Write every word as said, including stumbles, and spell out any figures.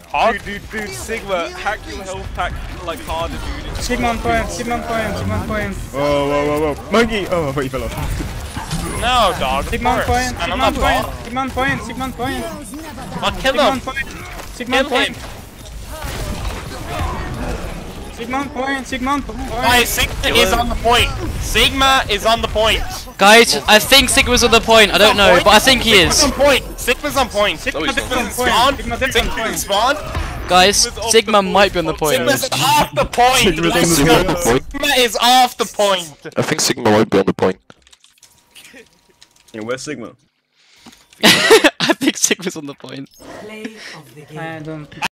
Dude, dude, dude, Sigma, hack your health pack like harder, dude. Sigma on point, Sigma on point, Sigma on point. Whoa, whoa, whoa, whoa. Monkey! Oh, wait, he fell off. No, dog. Sigma on point, And I'm Sigma on not point, bot. Sigma on point, Sigma on point. I'll kill Sigma on him. point, Sigma on Kill him. point. Sigma on point, Sigma on point. Guys, Sigma is on the point. Sigma is on the point. Guys, I think Sigma's on the point. I don't know, but I think he is. Sigma's on point. Sigma's on point. Sigma Sigma's on in point, spawn. Sigma on Sigma's in point. spawn. Guys, Sigma might be on the point. Sigma's off the point. Sigma's on Let's the go. point. Sigma is off the point. I think Sigma might be on the point. Yeah, where's Sigma? I think Sigma's on the point. I don't.